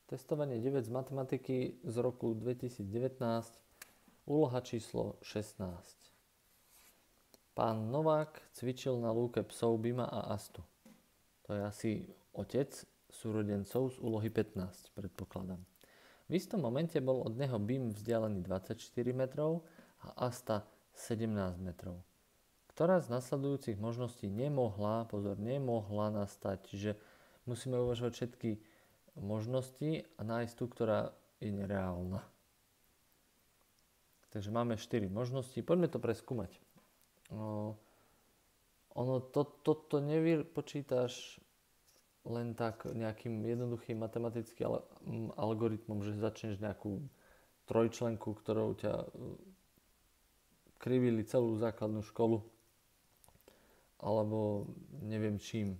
Testovanie 9 z matematiky z roku 2019, úloha číslo 16. Pán Novák cvičil na lúke psov Bima a Astu. To je asi otec súrodencov z úlohy 15, predpokladám. V istom momente bol od neho Bim vzdialený 24 metrov a Asta 17 metrov. Ktorá z nasledujúcich možností nemohla nastať, čiže musíme uvažovať všetky možnosti a nájsť tú, ktorá je nereálna. Takže máme 4 možnosti. Poďme to preskúmať. Toto nevypočítaš len tak nejakým jednoduchým matematickým algoritmom, že začneš nejakú trojčlenku, ktorou ťa krivili celú základnú školu, alebo neviem čím.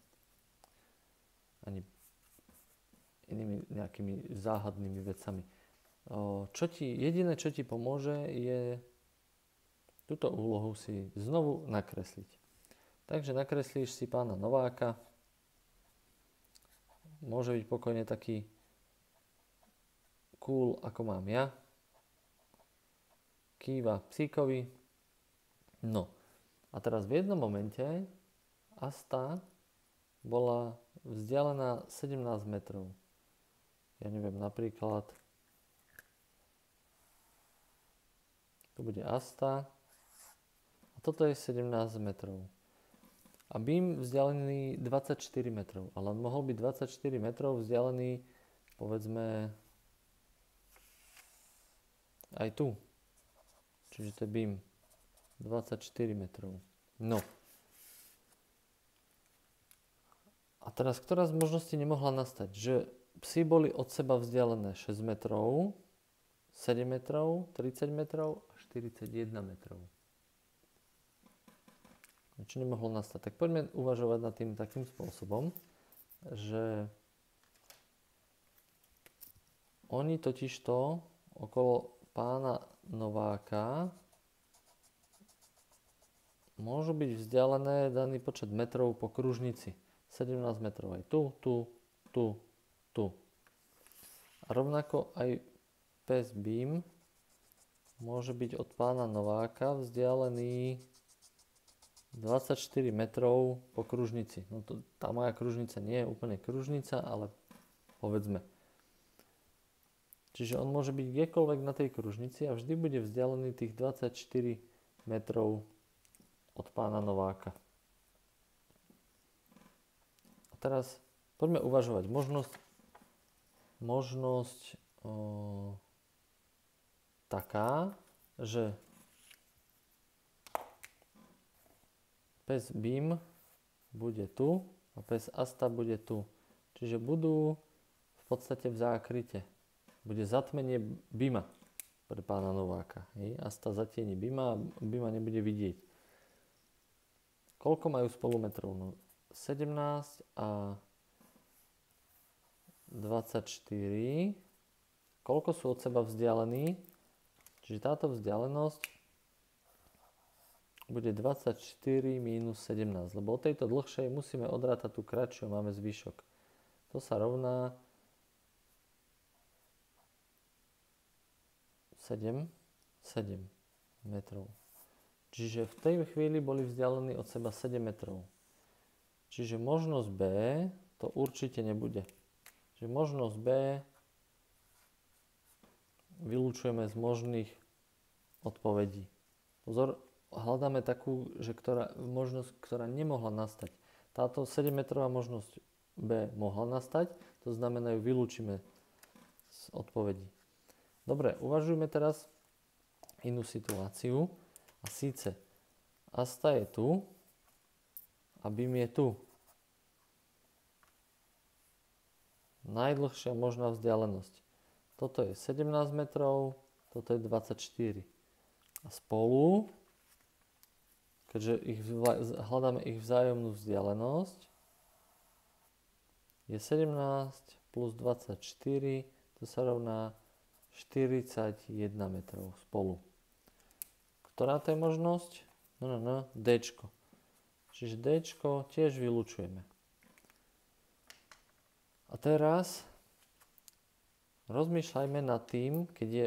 Ani inými nejakými záhadnými vecami. Jediné, čo ti pomôže, je túto úlohu si znovu nakresliť. Takže nakreslíš si pána Nováka. Môže byť pokojne taký cool, ako mám ja. Kýva psíkovi. No. A teraz v jednom momente Asta bola vzdialená 17 metrov. Ja neviem, napríklad to bude Asta a toto je 17 metrov. A Bim vzdialený 24 metrov. Ale on mohol byť 24 metrov vzdialený, povedzme, aj tu. Čiže to je Bim. 24 metrov. No. A teraz, ktorá z možností nemohla nastať? Že psi boli od seba vzdialené 6 metrov, 7 metrov, 30 metrov a 41 metrov. Čo nemohlo nastať? Tak poďme uvažovať nad tým takým spôsobom, že oni totižto okolo pána Nováka môžu byť vzdialené daný počet metrov po kružnici. 17 metrov aj tu. A rovnako aj pes Bim môže byť od pána Nováka vzdialený 24 metrov po kružnici. No tá moja kružnica nie je úplne kružnica, ale povedzme. Čiže on môže byť kdekoľvek na tej kružnici a vždy bude vzdialený tých 24 metrov od pána Nováka. A teraz poďme uvažovať možnosť taká, že pes Bim bude tu a pes Asta bude tu. Čiže budú v podstate v zákryte. Bude zatmenie Bima pre pána Nováka. Asta zatieni Bima a Bima nebude vidieť. Koľko majú spolu metrov? No, 17 a 24. Koľko sú od seba vzdialení? Čiže táto vzdialenosť bude 24 minus 17. Lebo od tejto dlhšej musíme odrátať tú kratšiu a máme zvyšok. To sa rovná 7 metrov. Čiže v tej chvíli boli vzdialení od seba 7 metrov. Čiže možnosť B to určite nebude. Čiže možnosť B vylúčujeme z možných odpovedí. Pozor, hľadáme takú, možnosť, ktorá nemohla nastať. Táto 7-metrová možnosť B mohla nastať, to znamená, ju vylúčime z odpovedí. Dobre, uvažujme teraz inú situáciu. A síce Asta je tu a Bim je tu. Najdlhšia možná vzdialenosť. Toto je 17 metrov, toto je 24. A spolu, keďže hľadáme ich vzájomnú vzdialenosť, je 17 plus 24, to sa rovná 41 metrov spolu. Ktorá to je možnosť? No, Dčko. Čiže Dčko tiež vylučujeme. A teraz rozmýšľajme nad tým, keď je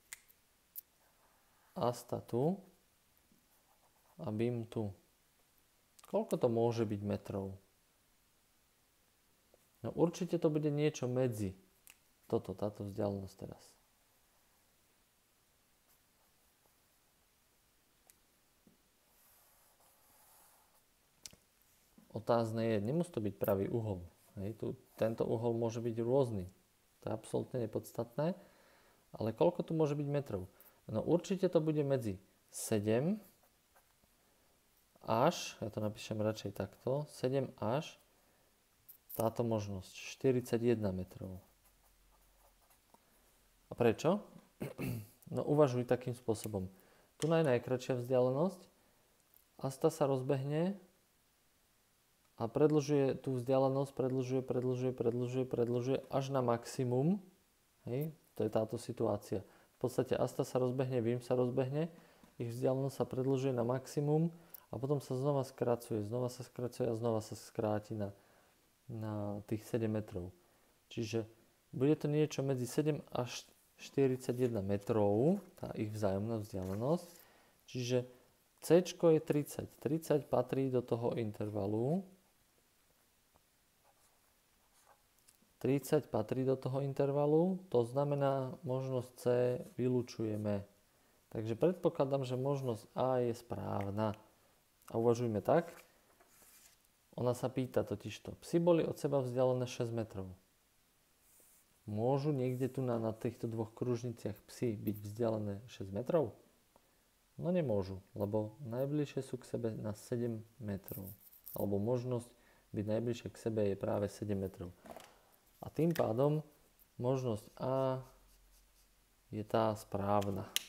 asta tu a BIM tu. Koľko to môže byť metrov? No určite to bude niečo medzi táto vzdialenosť teraz. Otázne je, nemusí to byť pravý uhol. Hej, tento uhol môže byť rôzny. To je absolútne nepodstatné. Ale koľko tu môže byť metrov? No určite to bude medzi 7 až, ja to napíšem radšej takto, 7 až táto možnosť, 41 metrov. A prečo? No uvažuj takým spôsobom. Tu je najkratšia vzdialenosť, asta sa rozbehne a predĺžuje tú vzdialenosť, predĺžuje až na maximum. Hej, to je táto situácia. V podstate asta sa rozbehne, BIM sa rozbehne, ich vzdialenosť sa predĺžuje na maximum a potom sa znova skracuje a znova sa skráti na tých 7 metrov. Čiže bude to niečo medzi 7 až 41 metrov, tá ich vzájomná vzdialenosť. Čiže C je 30. 30 patrí do toho intervalu. 30 patrí do toho intervalu, to znamená, možnosť C vylučujeme. Takže predpokladám, že možnosť A je správna. A uvažujme tak. Ona sa pýta totižto. Psi boli od seba vzdialené 6 metrov. Môžu niekde tu na týchto dvoch kružniciach psi byť vzdialené 6 metrov? No nemôžu, lebo najbližšie sú k sebe na 7 metrov. Alebo možnosť byť najbližšie k sebe je práve 7 metrov. A tým pádom možnosť A je tá správna.